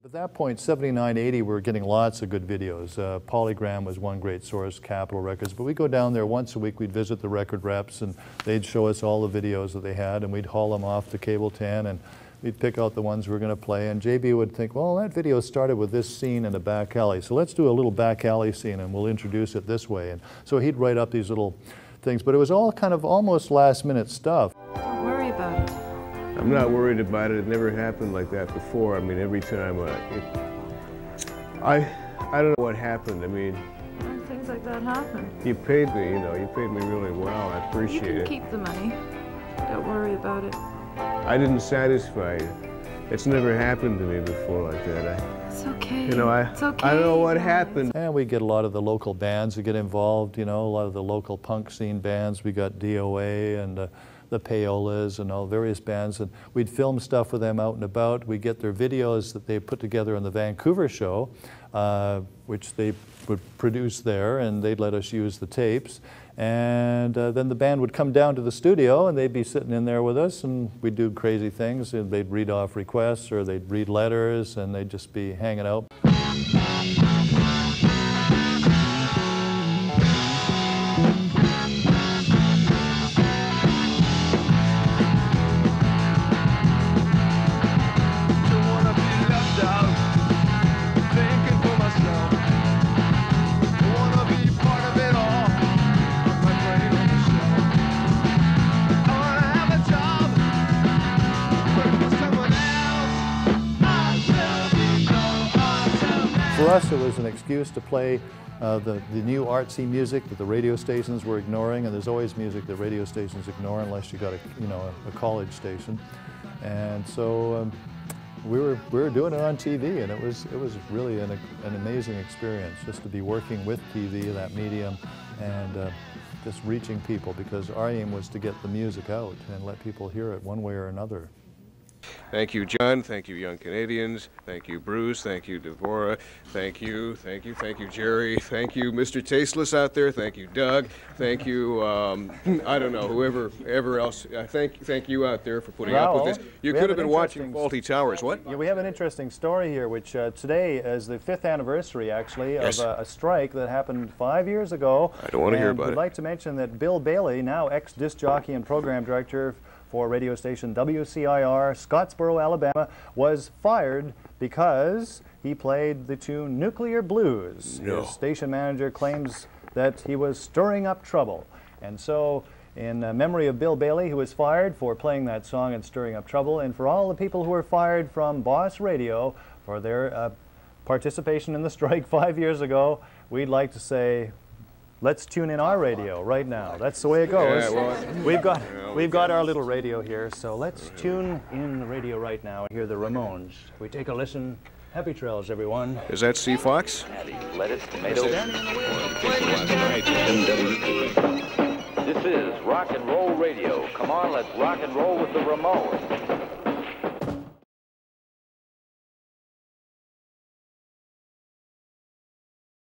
At that point, 79, 80, we were getting lots of good videos. Polygram was one great source, Capitol Records. But we'd go down there once a week, we'd visit the record reps, and they'd show us all the videos that they had, and we'd haul them off to Cable 10, and we'd pick out the ones we were going to play. And JB would think, well, that video started with this scene in a back alley, so let's do a little back alley scene, and we'll introduce it this way. And so he'd write up these little things, but it was all kind of almost last-minute stuff. Don't worry about it. I'm not worried about it. It never happened like that before. I mean, every time I don't know what happened. I mean, Things like that happen. you paid me, you know, you paid me really well. I appreciate it. You can keep the money. Don't worry about it. I didn't satisfy you. It's never happened to me before like that. It's okay. You know, it's okay. I don't know what happened. And we get a lot of the local bands that get involved, you know, a lot of the local punk scene bands. We got DOA and the Payolas and all various bands, and we'd film stuff with them out and about. We'd get their videos that they put together on the Vancouver show, which they would produce there, and they'd let us use the tapes. And then the band would come down to the studio, and they'd be sitting in there with us, and we'd do crazy things. And they'd read off requests, or they'd read letters, and they'd just be hanging out. For us, it was an excuse to play the new artsy music that the radio stations were ignoring, and there's always music that radio stations ignore unless you got a college station. And so we were doing it on TV, and it was really an amazing experience just to be working with TV, that medium, and just reaching people, because our aim was to get the music out and let people hear it one way or another. Thank you, John. Thank you, Young Canadians. Thank you, Bruce. Thank you, Devorah. Thank you, Jerry. Thank you, Mr. Tasteless out there. Thank you, Doug. Thank you, I don't know, whoever else. Thank you out there for putting up with this. You could have been watching Faulty Towers. What? Yeah, we have an interesting story here, which today is the 5th anniversary, actually, of a strike that happened 5 years ago. I don't want to hear about it. I'd like to mention that Bill Bailey, now ex-disc jockey and program director for radio station WCIR, Scottsboro, Alabama, was fired because he played the tune Nuclear Blues. No. His station manager claims that he was stirring up trouble. And so, in memory of Bill Bailey, who was fired for playing that song and stirring up trouble, and for all the people who were fired from Boss Radio for their participation in the strike 5 years ago, we'd like to say, let's tune in our radio right now. That's the way it goes. Yeah, well, we've got our little radio here, so let's tune in the radio right now and hear the Ramones. We take a listen. Happy trails, everyone. Is that Sea Fox? Lettuce, tomatoes. This is rock and roll radio. Come on, let's rock and roll with the Ramones.